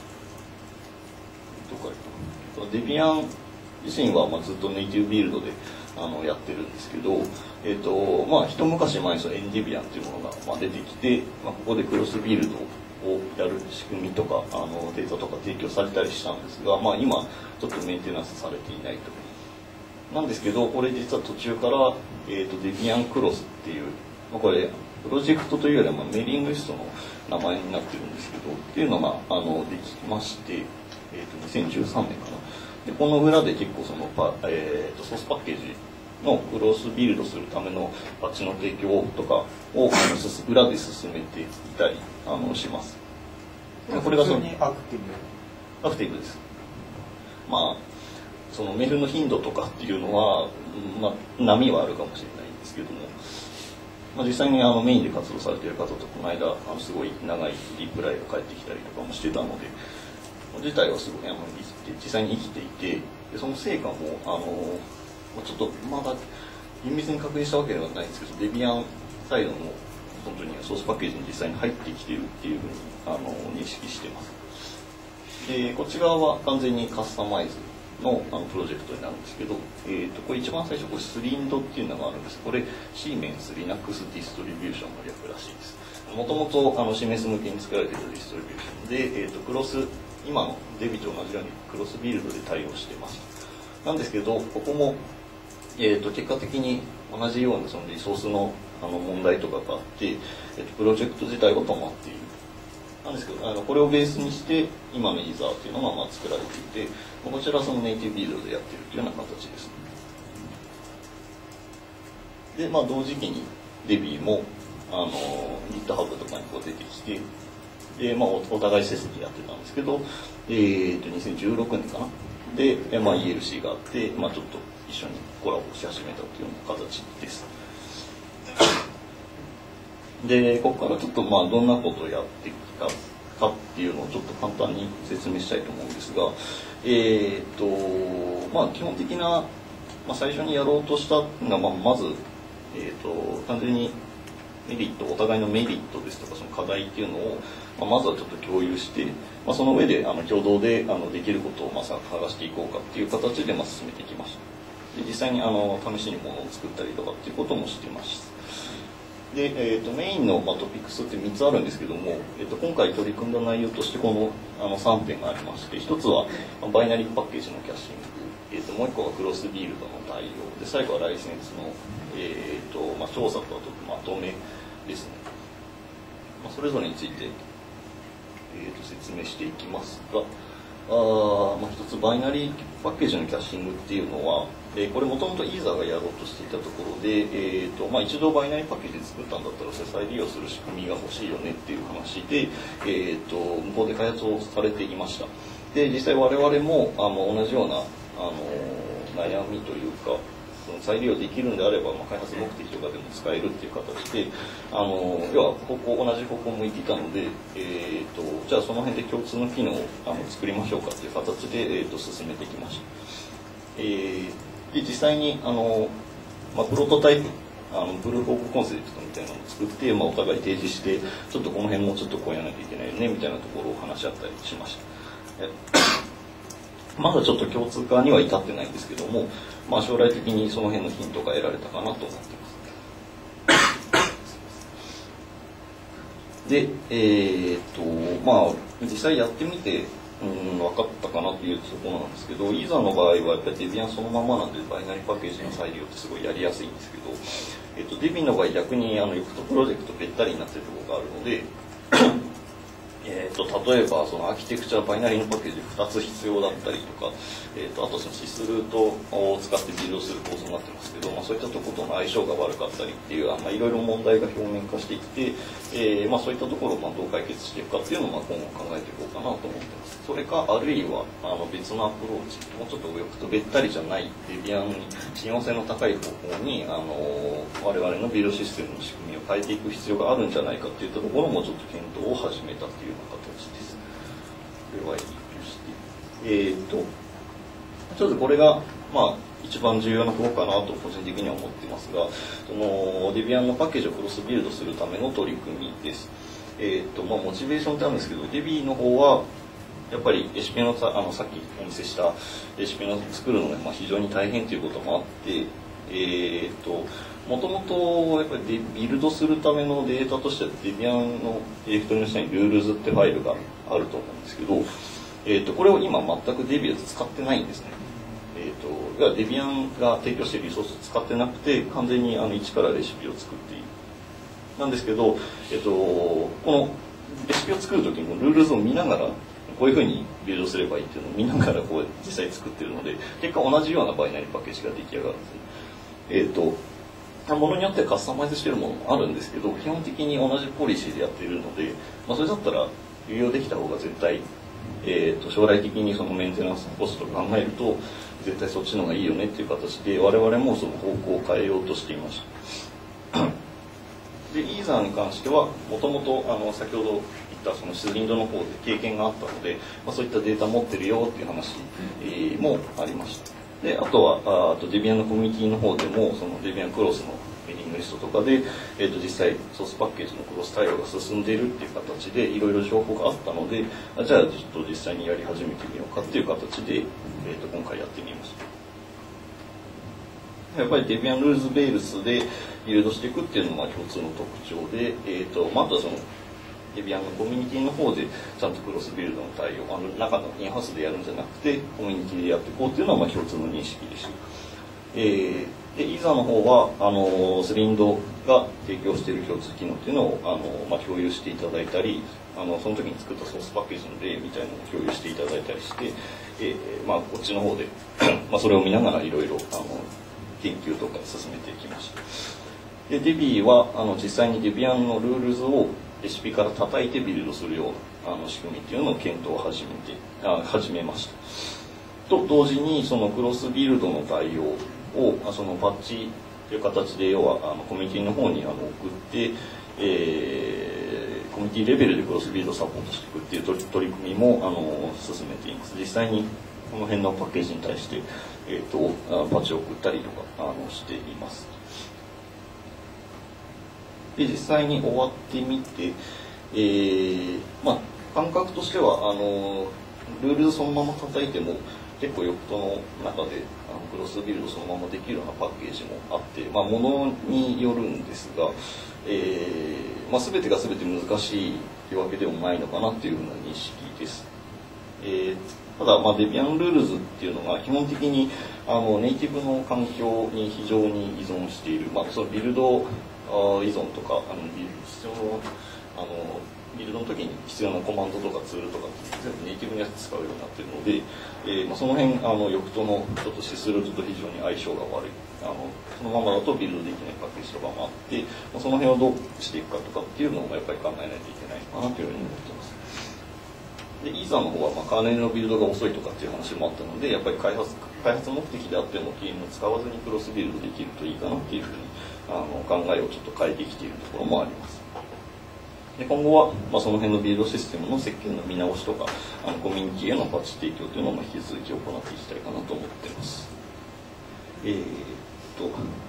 デビアン自身はまあずっとネイティブビルドであのやってるんですけど、えーとまあ、一昔前にそのエンデビアンというものがまあ出てきて、まあ、ここでクロスビルドをやる仕組みとかあのデータとか提供されたりしたんですが、まあ、今ちょっとメンテナンスされていないと。なんですけど、これ実は途中から、えー、とデビアンクロスっていう、まあ、これプロジェクトというよりはまあメーリングリストの名前になってるんですけどっていうのがあのできまして、えー、とにせんじゅうさんねんかな。でこの裏で結構そのパ、えー、とソースパッケージのクロスビルドするためのパッチの提供とかをあの裏で進めていたりあのします。 これがそのアクティブアクティブです。まあそのメールの頻度とかっていうのは、まあ、波はあるかもしれないんですけども、まあ、実際にあのメインで活動されている方とこの間あのすごい長いリプライが返ってきたりとかもしてたので、自体はすごいあの実際に生きていて、でその成果もあのちょっとまだ厳密に確認したわけではないんですけど、デビアンサイドの本当にソースパッケージに実際に入ってきているっていうふうにあの認識しています。でこっち側は完全にカスタマイズのあのプロジェクトになるんですけど、えー、とこれ一番最初これスリンドっていうのがあるんです。これシーメンスリナックスディストリビューションの略らしいです。もともとあのシーメンス向けに作られているディストリビューションで、えー、とクロス今のデビと同じようにクロスビルドで対応してます。なんですけどここも、えー、と結果的に同じようなそのリソースのあの問題とかがあって、えー、とプロジェクト自体は止まっている。なんですけどあのこれをベースにして今のイーザーというのがまあ作られていて、こちらはそのネイティブビルドでやっているというような形です。で、まあ、同時期にデビーもあの GitHub とかにこう出てきて、で、まあ、お互い成績やってたんですけど、えー、とにせんじゅうろくねんかなで、まあ、イーエルシー があって、まあ、ちょっと一緒にコラボし始めたというような形です。でここからちょっとまあどんなことをやってきたかっていうのをちょっと簡単に説明したいと思うんですが、えーとまあ、基本的な、まあ、最初にやろうとしたのが、まあ、まず、えーと単純にメリットお互いのメリットですとかその課題っていうのを、まあ、まずはちょっと共有して、まあ、その上であの共同であのできることをまあ探していこうかっていう形でまあ進めてきました。で実際にあの試しにものを作ったりとかっていうこともしてます。で、えー、とメインの、まあ、トピックスってみっつあるんですけども、えー、と今回取り組んだ内容としてこの、あのさんてんがありまして、ひとつはバイナリーパッケージのキャッシング、えー、ともういっこがクロスビルドの対応で、最後はライセンスの、えーとまあ、調査とあとまとめですね。まあ、それぞれについて、えー、と説明していきますが、あまあ、一つバイナリーパッケージのキャッシングっていうのは、えー、これもともとイーザーがやろうとしていたところで、えーとまあ、一度バイナリーパッケージで作ったんだったらそれ再利用する仕組みが欲しいよねっていう話で、えー、と向こうで開発をされていました。で実際我々もあの同じようなあの悩みというかその再利用できるんであれば、まあ、開発目的とかでも使えるっていう形であの要は方向同じ方向を向いていたので、えー、とじゃあその辺で共通の機能をあの作りましょうかっていう形で、えー、と進めてきました。えー、で実際にあの、まあ、プロトタイプあのプルーフ・オブ・コンセプトみたいなのを作って、まあ、お互い提示してちょっとこの辺もちょっとこうやらなきゃいけないよねみたいなところを話し合ったりしました。まだちょっと共通化には至ってないんですけども、まあ、将来的にその辺のヒントが得られたかなと思っています。で、えー、っとまあ実際やってみて、うん、分かったかなというところなんですけど、イーザーの場合はやっぱりデビアンそのままなんでバイナリーパッケージの再利用ってすごいやりやすいんですけど、えー、っとデビの場合逆にあのユクトプロジェクトべったりになっているところがあるのでえー、と例えばそのアーキテクチャバイナリーのパッケージふたつ必要だったりとか、えー、とあとそのシスルートを使ってビルドする構造になってますけど、まあ、そういったところとの相性が悪かったりっていう、まあ、いろいろ問題が表面化してきて、えーまあ、そういったところをまあどう解決していくかっていうのをまあ今後考えていこうかなと思ってます。それかあるいはあの別のアプローチ、もうちょっと上くとべったりじゃないデビアンに親和性の高い方法にあの我々のビルドシステムの仕組みを変えていく必要があるんじゃないかっていったところもちょっと検討を始めたっていうような形です。これは一挙して、えー、とちょっとこれが、まあ、一番重要なところかなと個人的には思っていますが、そのデビアンのパッケージをクロスビルドするための取り組みです。えーとまあ、モチベーションってあるんですけど、デビの方はやっぱりレシピのさあのさっきお見せしたレシピの作るのがまあ非常に大変ということもあって、えー、ともともとやっぱりビルドするためのデータとしてはデビアンのディレクトリの下にルールズってファイルがあると思うんですけど、えー、とこれを今全くデビアン使ってないんですね。えー、とデビアンが提供しているリソースを使ってなくて、完全にあの一からレシピを作っているなんですけど、えー、とこのレシピを作る時にもルールズを見ながらこういうふうにビルドすればいいっていうのを見ながらこう実際作ってるので、結果同じようなバイナリーパッケージが出来上がるんですね。えー、とものによってはカスタマイズしているものもあるんですけど、基本的に同じポリシーでやっているので、まあ、それだったら有用できた方が絶対、えー、と将来的にそのメンテナンスコストを考えると絶対そっちの方がいいよねっていう形で我々もその方向を変えようとしていました。でイーザーに関してはもともと先ほど言ったそのシズリンドの方で経験があったので、まあ、そういったデータ持ってるよっていう話、えー、もありました。であとはあとデビアンのコミュニティの方でもそのデビアンクロスのメディングリストとかで、えー、と実際ソースパッケージのクロス対応が進んでいるっていう形でいろいろ情報があったので、あじゃあちょっと実際にやり始めてみようかっていう形で、えー、と今回やってみました。やっぱりデビアンルールズベールスでビルドしていくっていうのが共通の特徴で、えーとまあ、あとはそのデビアンのコミュニティの方でちゃんとクロスビルドの対応、あの中のインハウスでやるんじゃなくてコミュニティでやっていこうっていうのはまあ共通の認識でした。えー、でイーザーの方はあのスリンドが提供している共通機能っていうのをあの、まあ、共有していただいたり、あのその時に作ったソースパッケージの例みたいなのを共有していただいたりして、えーまあ、こっちの方でまあそれを見ながらいろいろ研究とか進めていきました。でデビーはあの実際にデビアンのルールズをレシピから叩いてビルドするようなあの仕組みっていうのを検討を始めてあ始めました。と同時にそのクロスビルドの対応をそのパッチという形で要はあのコミュニティの方にあの送って、えー、コミュニティレベルでクロスビルドサポートしていくっていう取り取り組みもあの進めています。実際にこの辺のパッケージに対して、えー、とパッチを送ったりとかあのしています。で実際に終わってみて、えーまあ、感覚としてはあのルールそのまま叩いても結構ヨクトの中であのクロスビルドそのままできるようなパッケージもあって、まあ、ものによるんですが、えーまあ、全てが全て難しいというわけでもないのかなというふうな認識です。えー、ただ、まあ、デビアンルールズっていうのが基本的にあのネイティブの環境に非常に依存している、まあ、そのビルド依存とかあのビル必要のあのビルドの時に必要なコマンドとかツールとか全部ネイティブに使うようになっているので、えーまあ、その辺あのヨクトのちょっとシスルートと非常に相性が悪いあのそのままだとビルドできないパッケージとかもあって、まあ、その辺をどうしていくかとかっていうのをやっぱり考えないといけないかなというふうに思ってます。でイーザーの方は、まあ、カーネルのビルドが遅いとかっていう話もあったのでやっぱり開発開発目的であってもキームを使わずにクロスビルドできるといいかなっていうふうにあの考えをちょっと変えてきているところもあります。で今後は、まあ、その辺のビルドシステムの設計の見直しとかあのコミュニティへのパッチ提供というのを引き続き行っていきたいかなと思っています。えー、っと、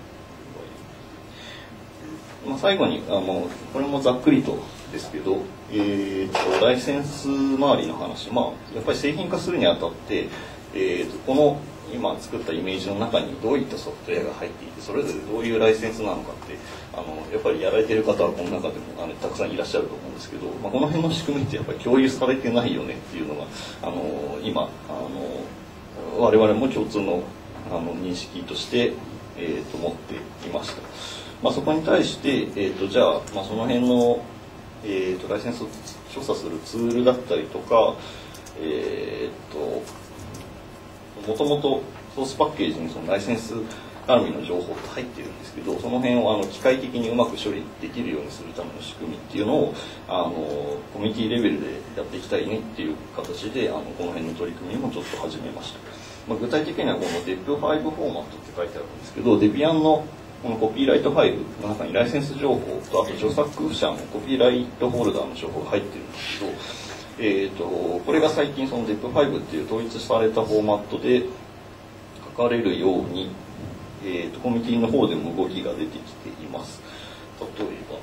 まあ、最後にあのこれもざっくりとですけど、えー、っとライセンス周りの話、まあ、やっぱり製品化するにあたって、えー、っとこの今作ったイメージの中にどういったソフトウェアが入っていてそれぞれどういうライセンスなのかってあのやっぱりやられてる方はこの中でもあのたくさんいらっしゃると思うんですけど、まあ、この辺の仕組みってやっぱり共有されてないよねっていうのがあの今あの我々も共通のあの認識として、えー、と持っていました。まあ、そこに対して、えー、とじゃあ、まあ、その辺のえー、とライセンスを調査するツールだったりとか、えー、ともともとソースパッケージにそのライセンス絡みの情報って入ってるんですけど、その辺をあの機械的にうまく処理できるようにするための仕組みっていうのをあのコミュニティレベルでやっていきたいねっていう形であのこの辺の取り組みもちょっと始めました。まあ、具体的にはこの ディープファイブ フォーマットって書いてあるんですけど、デビアンのこのコピーライトファイルの中にライセンス情報とあと著作者のコピーライトホルダーの情報が入ってるんですけど、えー、とこれが最近その ディープファイブ っていう統一されたフォーマットで書かれるように、えー、とコミュニティの方でも動きが出てきています。例えば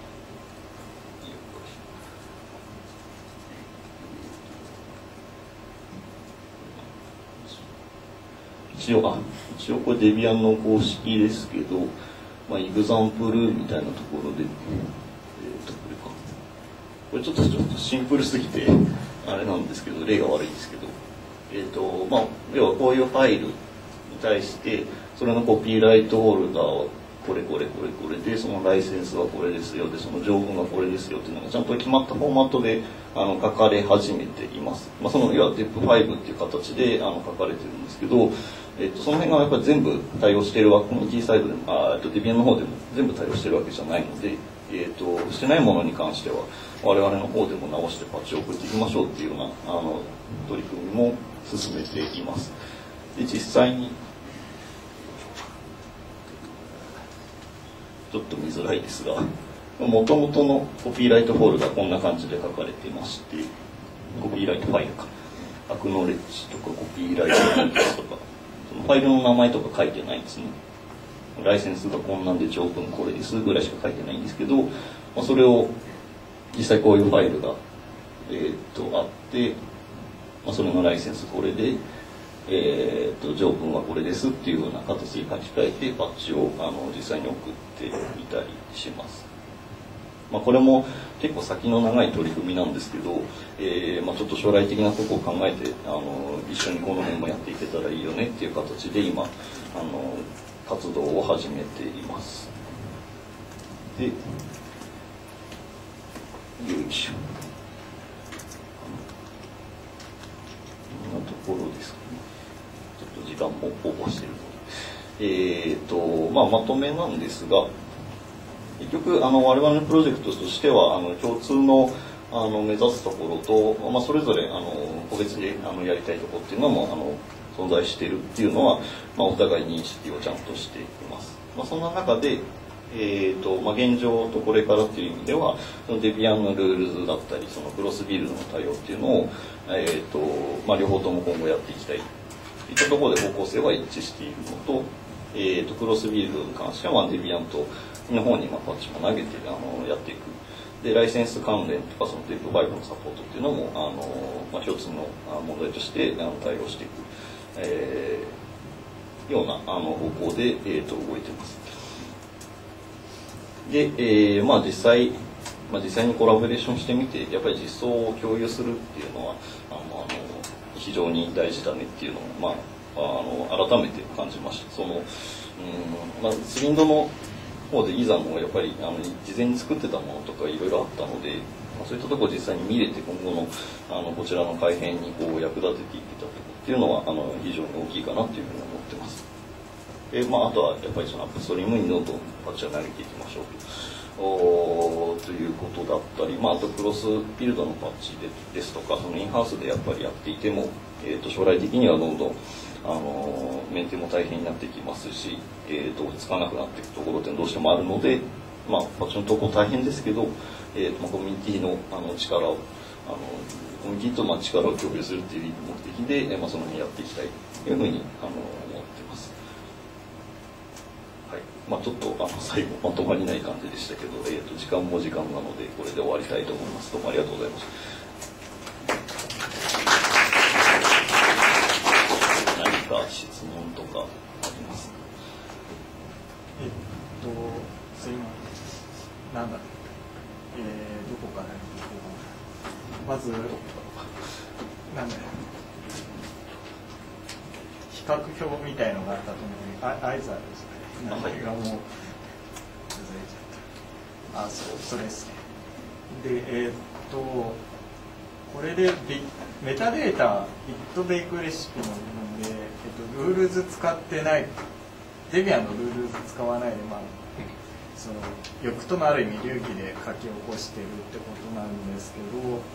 一応あ一応これデビアンの公式ですけど、まあ、イグザンプルみたいなところで、えー、とこれかこれちょっとちょっとシンプルすぎてあれなんですけど例が悪いんですけど、えーとまあ、要はこういうファイルに対してそれのコピーライトホルダーをこれこれこれこれでそのライセンスはこれですよでその条文がこれですよっていうのがちゃんと決まったフォーマットであの書かれ始めています。まあ、その要は ディープファイブ っていう形であの書かれてるんですけど、えっと、その辺がやっぱり全部対応しているわコミュニティサイドでもあとデビアンの方でも全部対応してるわけじゃないので、えっと、してないものに関しては我々の方でも直してパッチを送っていきましょうっていうようなあの取り組みも進めています。で実際にちょっと見づらいですが、もともとのコピーライトフォルダこんな感じで書かれていまして、コピーライトファイルか、アクノレッジとかコピーライトファイルとか、そのファイルの名前とか書いてないんですね。ライセンスがこんなんで条文これですぐらいしか書いてないんですけど、まあ、それを実際こういうファイルが、えー、っとあって、まあ、それのライセンスこれで、えー、と条文はこれですっていうような形に書き換えてパッチをあの実際に送ってみたりします。まあ、これも結構先の長い取り組みなんですけど、えーまあ、ちょっと将来的なことを考えてあの一緒にこの辺もやっていけたらいいよねっていう形で今あの活動を始めています。で、よいしょ。こんなところですかね。ちょっと時間もオーバーしているので、えーとまあ、まとめなんですが、結局あの我々のプロジェクトとしてはあの共通のあの目指すところと、まあ、それぞれあの個別であのやりたいところっていうのもあの存在しているっていうのは、まあ、お互い認識をちゃんとしています。まあ、そんな中でえーとまあ、現状とこれからっていう意味ではそのデビアンのルールズだったりそのクロスビルドの対応っていうのを、えーとまあ、両方とも今後やっていきたいといったところで方向性は一致しているのと、えーとクロスビルドに関しては、まあ、デビアンとの方にまあパッチも投げてあのやっていくでライセンス関連とかそのディープファイブのサポートっていうのもあの、まあ、一つの問題としてあの対応していく、えー、ようなあの方向で、えー、と動いています。で、えーまあ、実際、まあ、実際にコラボレーションしてみてやっぱり実装を共有するっていうのはあのあの非常に大事だねっていうのを、まあ、あの改めて感じました。そのうん、まあ、スリンドの方でいざのやっぱりあの事前に作ってたものとかいろいろあったので、まあ、そういったところを実際に見れて今後のあのこちらの改変にこう役立てていけたところっていうのはあの非常に大きいかなというふうに思ってます。えまあ、あとはやっぱりそのアップストリームにどんどんパッチを投げていきましょうとおということだったり、まあ、あとクロスビルドのパッチでですとかそのインハウスでやっぱりやっていても、えー、と将来的にはどんどんあのメンテも大変になってきますし、えー、とつかなくなっていくところってどうしてもあるので、まあ、パッチの投稿大変ですけど、えー、とコミュニティのあの力をあのコミュニティとまあ力を共有するっていう目的で、えーまあ、その辺やっていきたいというふうにあの思ってます。はい、まあ、ちょっとあの最後まとまりない感じでしたけど、えー、と時間も時間なのでこれで終わりたいと思います。どうもありがとうございました。何か質問とかありますか？ えっとすいません、なんだ、えー、どこから行こうかな。まずなんだよ、比較表みたいのがあったと思うので、アイザーですね。なんかがもう崩れちゃった。あ、そう、それですね。 で、えー、っとこれでメタデータビットベイクレシピの部分で、えー、っとルールズ使ってない、デビアンのルールズ使わないで、まあ、その欲とのある意味流儀で書き起こしてるってことなんですけど、うん、なんなんて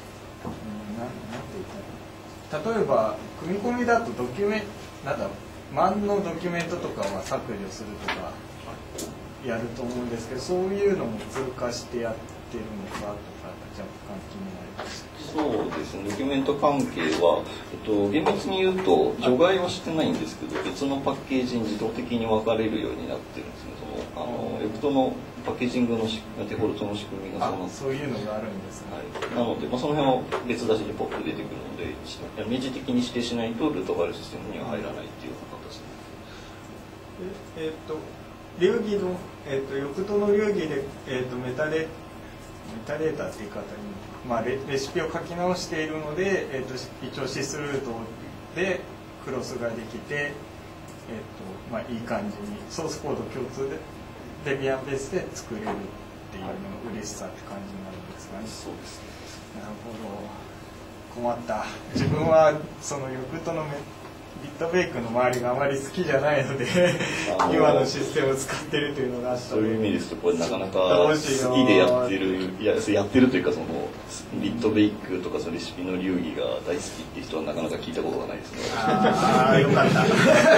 言ったら、例えば組み込みだとドキュメントなんだ万のドキュメントとかは削除するとかやると思うんですけど、そういうのも通過してやってるのかとか若干気になりました。 そうですね、ドキュメント関係は、えっと、厳密に言うと除外はしてないんですけど、別のパッケージに自動的に分かれるようになってるんですね。そのあのエクトのパッケージングのデフォルトの仕組みがそうなって、 そういうのがあるんですね。 はい、なので、まあ、その辺は別出しでポップ出てくるので、明示的に指定しないとルートファイルシステムには入らないっていうような形です。 ええー、っと流儀の、えー、っと欲との流儀で、えー、っとメタデメタデータって言い方に、まあ、レ, レシピを書き直しているので、えー、と一応シスルートでクロスができて、えーとまあ、いい感じにソースコード共通でデビアンベースで作れるっていうのの嬉しさって感じになるんですかね。 そうですね。 なるほど、困った。自分はその欲とのメビットベイクの周りがあまり好きじゃないので今のシステムを使ってるというのがあったので、 そういう意味ですとこれなかなか好きでやってるいややってるというか、そのビットベイクとかそのレシピの流儀が大好きっていう人はなかなか聞いたことがないですね。 ああよかった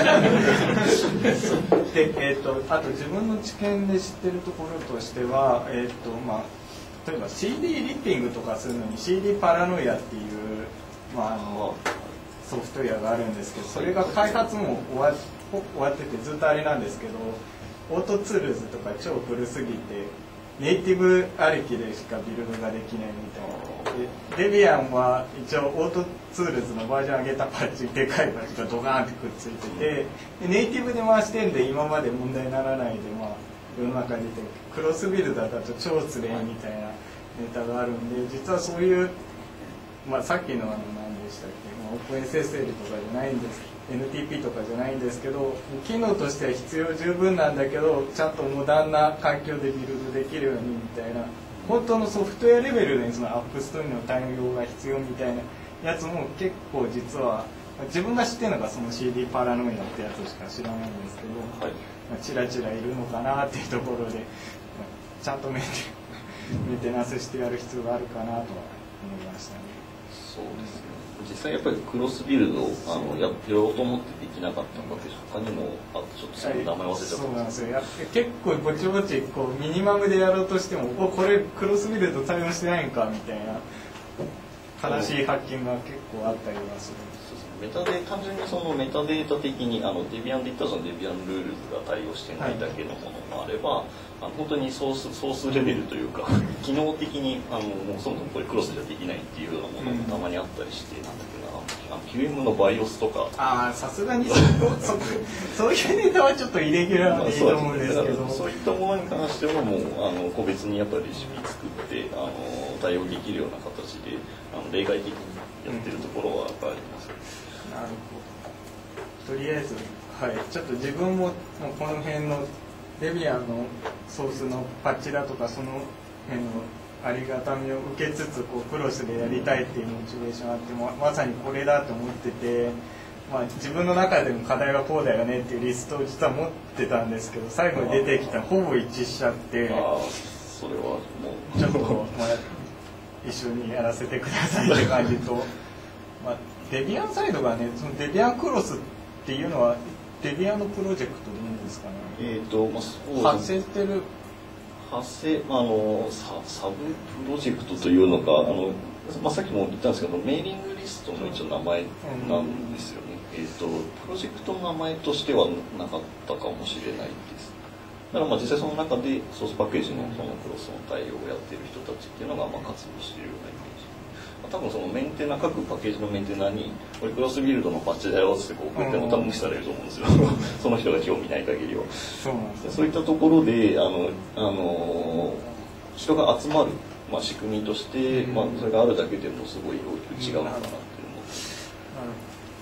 で、えー、とあと自分の知見で知ってるところとしては、えーとまあ、例えば シーディー リッピングとかするのに シーディー パラノイアっていう、まあ、あのソフトウェアがあるんですけど、それが開発も終わ、終わっててずっとあれなんですけど、オートツールズとか超古すぎてネイティブありきでしかビルドができないみたいな。でデビアンは一応オートツールズのバージョン上げたパッチ、でかいパッチがドガーンってくっついてて、でネイティブで回してんで今まで問題にならないで、まあ、世の中に出てクロスビルダーだと超つれえみたいなネタがあるんで、実はそういう、まあ、さっきのあの何でしたっけ、オープン エスエスエル とかじゃないんです、 エヌティーピー とかじゃないんですけど、機能としては必要十分なんだけど、ちゃんとモダンな環境でビルドできるようにみたいな、本当のソフトウェアレベルでそのアップストアの対応が必要みたいなやつも結構実は、自分が知ってるのがその シーディー パラノイアってやつしか知らないんですけど、はい、まあ、チラチラいるのかなっていうところで、ちゃんとメンテ、メンテナンスしてやる必要があるかなとは思いましたね。 そうですね。実際やっぱりクロスビルドをあの や, やろうと思ってできなかったので、他にもあちょっとその名前忘れちゃったんですけど、 そうなんですよ。や結構ぼちぼちこうミニマムでやろうとしても、おこれクロスビルド対応してないんかみたいな悲しい発見が結構あったりはする。 メタデ単純にそのメタデータ的にあのデビアンで言ったらそのデビアンルールズが対応してないだけのものもあれば、はい、あの本当にソースソースレベルというか機能的にあのもうそもそもこれクロスじゃできないっていうようなものもたまにあったりして、うん、なんだっけな、あの キューエム のバイオスとか、 ああさすがにそそそういうネタはちょっとイレギュラーでいいと思うんですけど、 まあ、そういったものに関してはもうあの個別にやっぱりレシピ作ってあの対応できるような形であの例外的にやってるところはやっぱりあります。 なるほど。とりあえず、はい、ちょっと自分ももうこの辺のデビアンのソースのパッチだとかその辺のありがたみを受けつつこうクロスでやりたいっていうモチベーションがあって、ま、まさにこれだと思ってて、まあ、自分の中でも課題はこうだよねっていうリストを実は持ってたんですけど、最後に出てきたほぼ一致しちゃって、 あそれはもうちょっと、まあ、一緒にやらせてくださいって感じと。まあデビアンサイドがね、そのデビアンクロスっていうのはデビアンのプロジェクトでいいんですかね。 えっ、ー、と、まあ、そう発生してる発生あの サ, サブプロジェクトというのか、あの、まあ、さっきも言ったんですけど、メーリングリストの一応名前なんですよね。うん、えっ、ー、とプロジェクトの名前としてはなかったかもしれないです。だからまあ実際その中でソースパッケージのそのクロスの対応をやっている人たちっていうのがまあ活動しているようなイメージ。多分そのメンテナ各パッケージのメンテナにこれクロスビルドのパッチだよってこう送っても多分無視されると思うんですよその人が興味ない限りは。そうなんですね。そういったところであのあの人が集まる、まあ、仕組みとして、まあ、それがあるだけでもすごい違うのかなっていうのも。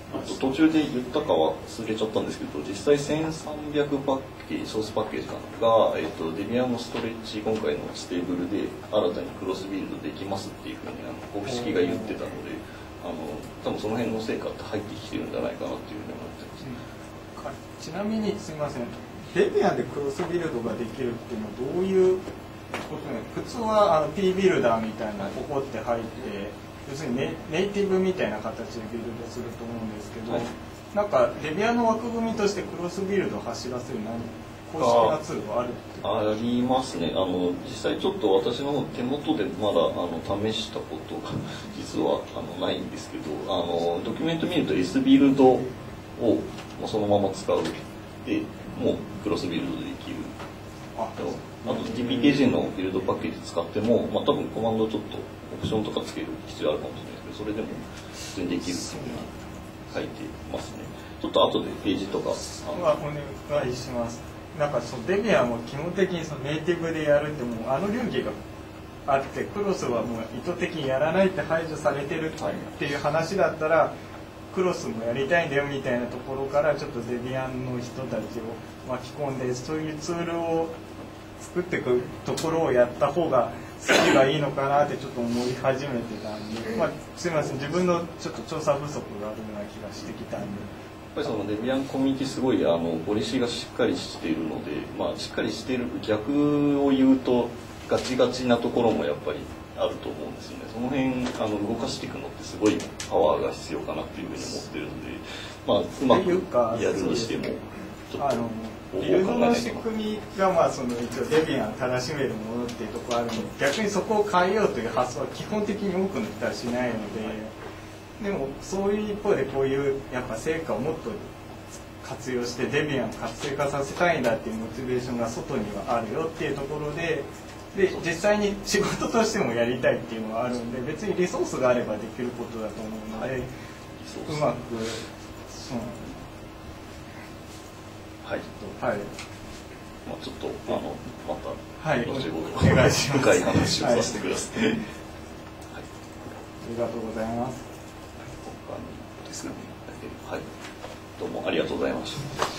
途中で言ったかは忘れちゃったんですけど、実際せんさんびゃくパッケージ、ソースパッケージかなが、えっと、デビアンのストレッチ、今回のステーブルで新たにクロスビルドできますっていうふうにあの公式が言ってたので、あの多分その辺の成果って入ってきてるんじゃないかなっていうふうに思ってます。 ちなみにすみません、デビアンでクロスビルドができるっていうのはどういうことね。普通はあの P ビルダーみたいなポコって入って、要するに ネ, ネイティブみたいな形でビルドすると思うんですけど、はい、なんかデビアンの枠組みとしてクロスビルドを走らせる何公式なツールはあるってことあありますね。あの実際ちょっと私の手元でまだあの試したことが実はあのないんですけど、あのドキュメント見ると S ビルドをそのまま使うでもうクロスビルドできる。あと ディーピーケージー のビルドパッケージ使っても、まあ、多分コマンドちょっとオプションとかつける必要あるかもしれないですけど、それでも普通にできるっていうふうに書いてますね。ちょっと後でページとかお願いします。なんかそのデビアンも基本的にそのネイティブでやるってもうあの流儀があって、クロスはもう意図的にやらないって排除されてるっていう話だったら、クロスもやりたいんだよみたいなところからちょっとデビアンの人たちを巻き込んで、そういうツールを作っていくところをやった方が筋がいいのかなってちょっと思い始めてたんで、まあ、すみません、自分のちょっと調査不足があるような気がしてきたんで。 やっぱりそのデビアンコミュニティすごいあのポリシーがしっかりしているので、まあ、しっかりしている逆を言うとガチガチなところもやっぱりあると思うんですよね。その辺あの動かしていくのってすごいパワーが必要かなっていうふうに思ってるので、まあ、うまくやるにしてもちょっとビルドの仕組みがまあその一応デビアンを楽しめるものっていうところあるので、逆にそこを変えようという発想は基本的に多くの人はしないので、でもそういう一方でこういうやっぱ成果をもっと活用してデビアンを活性化させたいんだっていうモチベーションが外にはあるよっていうところで、で実際に仕事としてもやりたいっていうのがあるんで、別にリソースがあればできることだと思うので、はい、うまくそうはい、 はい、 まあちょっとあのまたはい、 後ほどお願いします。 深い話をさせてください。はい、 ありがとうございます。 他にですかね。はい、どうもありがとうございました。